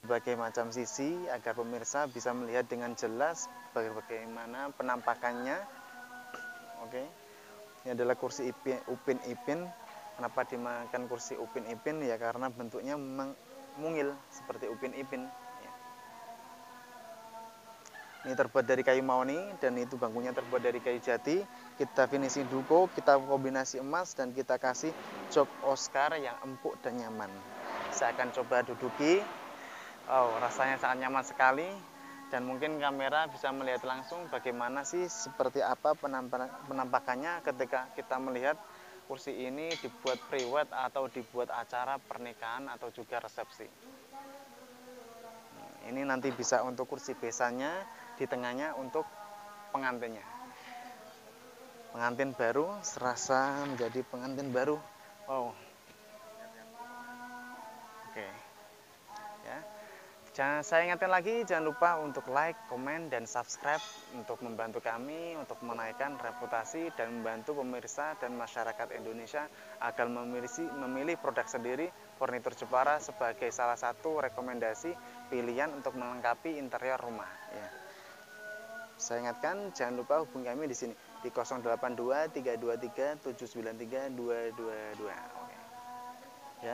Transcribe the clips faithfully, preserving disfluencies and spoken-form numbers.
berbagai macam sisi agar pemirsa bisa melihat dengan jelas bagaimana penampakannya. Oke, ini adalah kursi ipin, upin ipin. Kenapa dimakan kursi upin ipin? Ya karena bentuknya memang mungil seperti upin ipin. Ya. Ini terbuat dari kayu mahoni dan itu bangkunya terbuat dari kayu jati. Kita finishing duko, kita kombinasi emas dan kita kasih jok Oscar yang empuk dan nyaman. Saya akan coba duduki. Oh, rasanya sangat nyaman sekali. Dan mungkin kamera bisa melihat langsung bagaimana sih seperti apa penampakannya ketika kita melihat kursi ini dibuat priwet atau dibuat acara pernikahan atau juga resepsi. Ini nanti bisa untuk kursi besannya, di tengahnya untuk pengantinnya. Pengantin baru serasa menjadi pengantin baru. Wow. Oke. Ya. Jangan saya ingatkan lagi, jangan lupa untuk like, komen, dan subscribe untuk membantu kami untuk menaikkan reputasi dan membantu pemirsa dan masyarakat Indonesia agar memilih, memilih produk sendiri Furnitur Jepara sebagai salah satu rekomendasi pilihan untuk melengkapi interior rumah. Ya. Saya ingatkan, jangan lupa hubungi kami di sini di nol delapan dua tiga dua tiga tujuh sembilan tiga dua dua dua. Oke. Ya.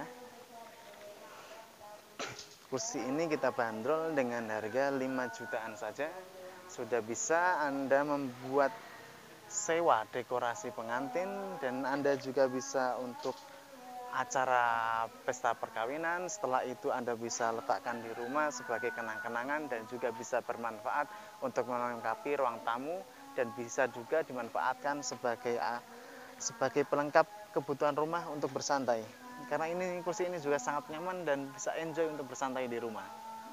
Kursi ini kita bandrol dengan harga lima jutaan saja. Sudah bisa Anda membuat sewa dekorasi pengantin dan Anda juga bisa untuk acara pesta perkawinan. Setelah itu Anda bisa letakkan di rumah sebagai kenang-kenangan dan juga bisa bermanfaat untuk melengkapi ruang tamu dan bisa juga dimanfaatkan sebagai sebagai pelengkap kebutuhan rumah untuk bersantai. Karena ini kursi ini juga sangat nyaman dan bisa enjoy untuk bersantai di rumah.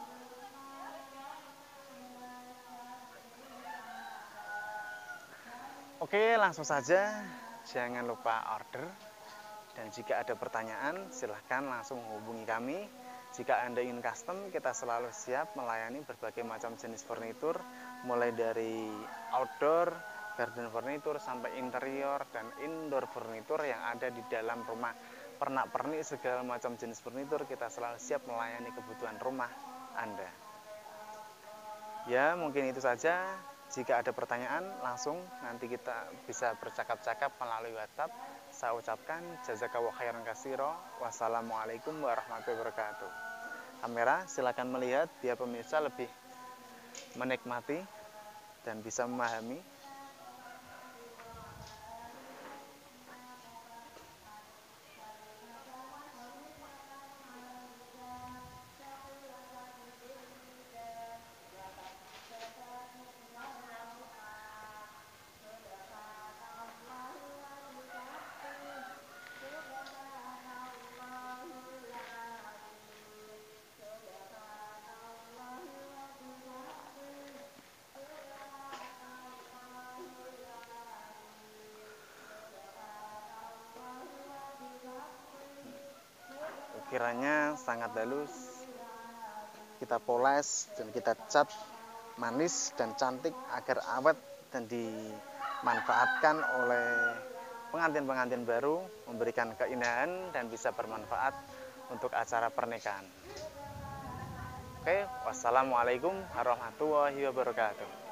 Oke, langsung saja. Jangan lupa order. Dan jika ada pertanyaan, silahkan langsung hubungi kami. Jika Anda ingin custom, kita selalu siap melayani berbagai macam jenis furnitur, mulai dari outdoor, garden furnitur, sampai interior dan indoor furnitur yang ada di dalam rumah. Pernak-pernik segala macam jenis furnitur, kita selalu siap melayani kebutuhan rumah Anda. Ya, mungkin itu saja. Jika ada pertanyaan, langsung nanti kita bisa bercakap-cakap melalui WhatsApp. Saya ucapkan jazakallahu khairan katsira. Wassalamualaikum warahmatullahi wabarakatuh. Kamera, silakan melihat biar pemirsa lebih menikmati dan bisa memahami. Ukirannya sangat halus, kita poles dan kita cat manis dan cantik agar awet dan dimanfaatkan oleh pengantin-pengantin baru, memberikan keindahan dan bisa bermanfaat untuk acara pernikahan. Oke, wassalamualaikum warahmatullahi wabarakatuh.